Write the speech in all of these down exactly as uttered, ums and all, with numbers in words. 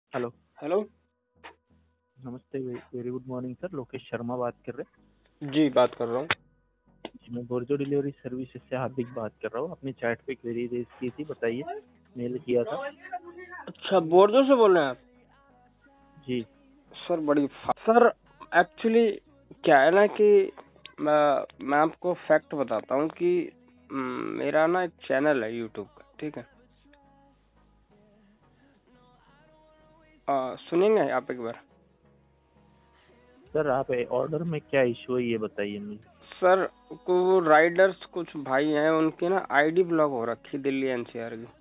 Hello. Hello. नमस्ते, ve- very good morning sir. Lokesh Sharma बात कर रहे हैं। जी बात कर रहा हूँ। जी, मैं बोर्जो डिलीवरी सर्विसेज से हार्दिक बात कर रहा हूँ। आपने चैट पे क्वेरी रेज की थी, बताइए। मेल किया था। अच्छा, बोर्डो से बोल रहे हैं आप? जी सर बड़ी फा... सर एक्चुअली क्या है ना कि मैं मैं आपको फैक्ट बताता हूँ कि म, मेरा ना एक चैनल है यूट्यूब का, ठीक है। आ, सुनेंगे आप एक बार? सर, आप ऑर्डर में क्या इशू है ये बताइए मुझे। सर को राइडर्स कुछ भाई हैं, उनकी ना आईडी ब्लॉक हो रखी दिल्ली एनसीआर की।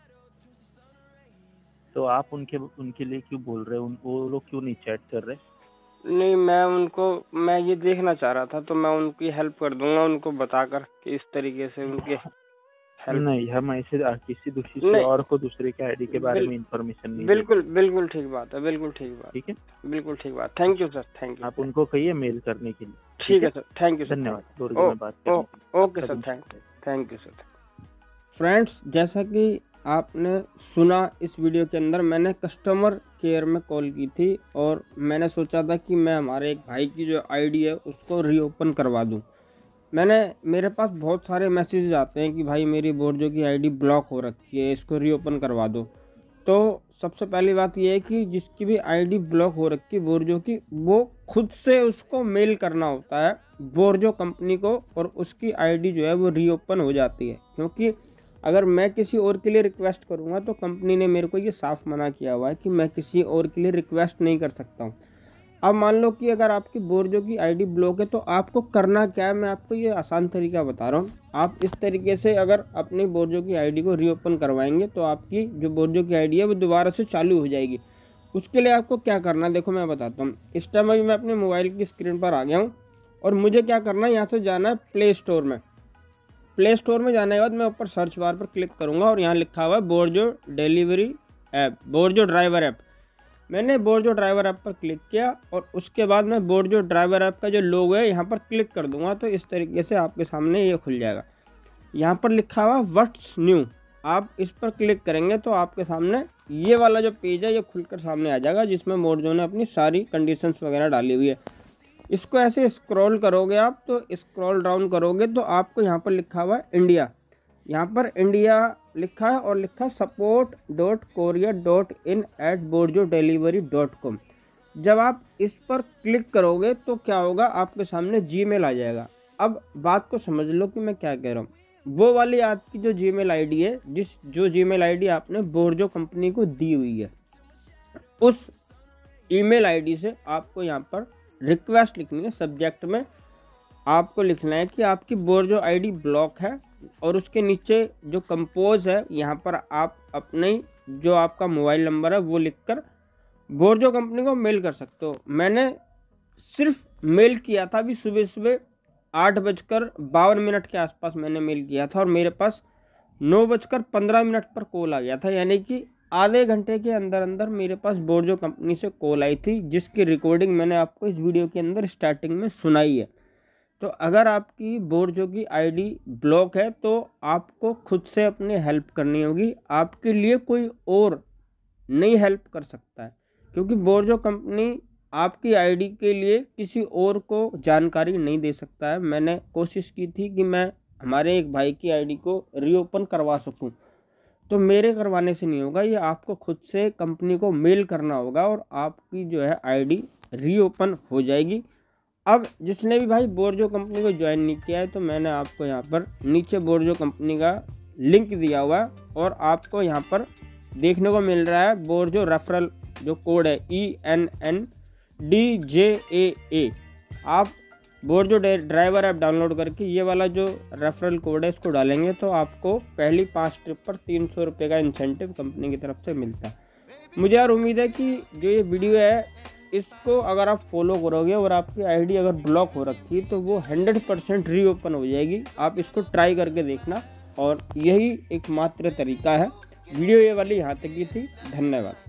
तो आप उनके उनके लिए क्यों बोल रहे हैं? उन वो लोग क्यों नहीं चैट कर रहे? नहीं, मैं उनको मैं ये देखना चाह रहा था, तो मैं उनकी हेल्प कर दूंगा, उनको बताकर कि इस तरीके से उनकी हेल्प। नहीं, हम ऐसे आ- किसी दूसरी से नहीं, और को दूसरे के आईडी के बारे बिल, में इंफॉर्मेशन नहीं बिल्कुल देते। बिल्कुल ठीक बात है, बिल्कुल ठीक बात, ठीक है, बिल्कुल ठीक बात। Thank you sir, thank you. आप उनको कहिए मेल करने के लिए। ठीक ठीक है, है sir, thank you sir, thank धन्यवाद यू। बोर्जो ओ में बात ओ करने के लिए। ओके आपका सर, दिन थैंक शुभ रहे। Thank you sir. फ्रेंड्स, जैसा कि आपने सुना, इस वीडियो के अंदर मैंने कस्टमर केयर में कॉल की थी और मैंने सोचा था कि मैं हमारे एक भाई की जो आईडी है उसको रीओपन करवा दूं। मैंने मेरे पास बहुत सारे मैसेज आते हैं कि भाई मेरी बोर्जो की आईडी ब्लॉक हो रखी है, इसको रीओपन करवा दो। तो सबसे पहली बात यह है कि जिसकी भी आईडी ब्लॉक हो रखी है बोर्जो की, वो खुद से उसको मेल करना होता है बोर्जो कंपनी को, और उसकी आईडी जो है वो रीओपन हो जाती है। क्योंकि अगर मैं किसी और के लिए रिक्वेस्ट करूंगा तो कंपनी ने मेरे को ये साफ मना किया हुआ है कि मैं किसी और के लिए रिक्वेस्ट नहीं कर सकता हूँ। अब मान लो कि अगर आपकी बोर्जो की आईडी ब्लॉक है तो आपको करना क्या है, मैं आपको ये आसान तरीका बता रहा हूँ। आप इस तरीके से अगर अपनी बोर्जो की आईडी को रीओपन करवाएंगे तो आपकी जो बोर्जो की आईडी है वो दोबारा से चालू हो जाएगी। उसके लिए आपको क्या करना है देखो मैं बताता हूँ। इस टाइम अभी मैं अपने मोबाइल की स्क्रीन पर आ गया हूँ और मुझे क्या करना है, यहाँ से जाना है प्ले स्टोर में। प्ले स्टोर में जाने के बाद मैं ऊपर सर्च बार पर क्लिक करूँगा और यहाँ लिखा हुआ है Borzo delivery app, Borzo driver app. मैंने बोर्जो ड्राइवर ऐप पर क्लिक किया और उसके बाद मैं बोर्जो ड्राइवर ऐप का जो लोगो है यहाँ पर क्लिक कर दूंगा तो इस तरीके से आपके सामने ये खुल जाएगा। यहाँ पर लिखा हुआ व्हाट्स न्यू, आप इस पर क्लिक करेंगे तो आपके सामने ये वाला जो पेज है ये खुलकर सामने आ जाएगा, जिसमें बोर्जो ने अपनी सारी कंडीशंस वगैरह डाली हुई है। इसको ऐसे स्क्रॉल करोगे आप, तो स्क्रॉल डाउन करोगे तो आपको यहाँ पर लिखा हुआ है इंडिया। यहाँ पर इंडिया लिखा है और लिखा है support dot Korea dot in at Borzo delivery dot com. जब आप इस पर क्लिक करोगे तो क्या होगा, आपके सामने जीमेल आ जाएगा। अब बात को समझ लो कि मैं क्या कह रहा हूँ। वो वाली आपकी जो जीमेल आईडी है, जिस जो जीमेल आईडी आपने बोर्जो कंपनी को दी हुई है, उस ईमेल आईडी से आपको यहाँ पर रिक्वेस्ट लिखनी है। सब्जेक्ट में आपको लिखना है कि आपकी बोर्जो आईडी ब्लॉक है और उसके नीचे जो कंपोज है यहाँ पर आप अपने जो आपका मोबाइल नंबर है वो लिखकर बोर्जो कंपनी को मेल कर सकते हो। मैंने सिर्फ मेल किया था अभी सुबह सुबह आठ बजकर बावन मिनट के आसपास मैंने मेल किया था और मेरे पास नौ बजकर पंद्रह मिनट पर कॉल आ गया था, यानी कि आधे घंटे के अंदर अंदर मेरे पास बोर्जो कंपनी से कॉल आई थी, जिसकी रिकॉर्डिंग मैंने आपको इस वीडियो के अंदर स्टार्टिंग में सुनाई है। तो अगर आपकी बोर्जो की आईडी ब्लॉक है तो आपको खुद से अपनी हेल्प करनी होगी, आपके लिए कोई और नहीं हेल्प कर सकता है। क्योंकि बोर्जो कंपनी आपकी आईडी के लिए किसी और को जानकारी नहीं दे सकता है। मैंने कोशिश की थी कि मैं हमारे एक भाई की आईडी को रीओपन करवा सकूं, तो मेरे करवाने से नहीं होगा, ये आपको खुद से कंपनी को मेल करना होगा और आपकी जो है आईडी रीओपन हो जाएगी। अब जिसने भी भाई बोर्जो कंपनी को ज्वाइन नहीं किया है तो मैंने आपको यहाँ पर नीचे बोर्जो कंपनी का लिंक दिया हुआ है और आपको यहाँ पर देखने को मिल रहा है बोर्जो रेफरल जो कोड है E N N D J A A. आप बोर्जो ड्राइवर ऐप डाउनलोड करके ये वाला जो रेफरल कोड है इसको डालेंगे तो आपको पहली पाँच ट्रिप पर तीन सौ रुपये का इंसेंटिव कंपनी की तरफ से मिलता है। मुझे यार उम्मीद है कि जो ये वीडियो है इसको अगर आप फॉलो करोगे और आपकी आईडी अगर ब्लॉक हो रखी है तो वो हंड्रेड परसेंट रीओपन हो जाएगी। आप इसको ट्राई करके देखना और यही एकमात्र तरीका है। वीडियो ये वाली यहाँ तक की थी। धन्यवाद।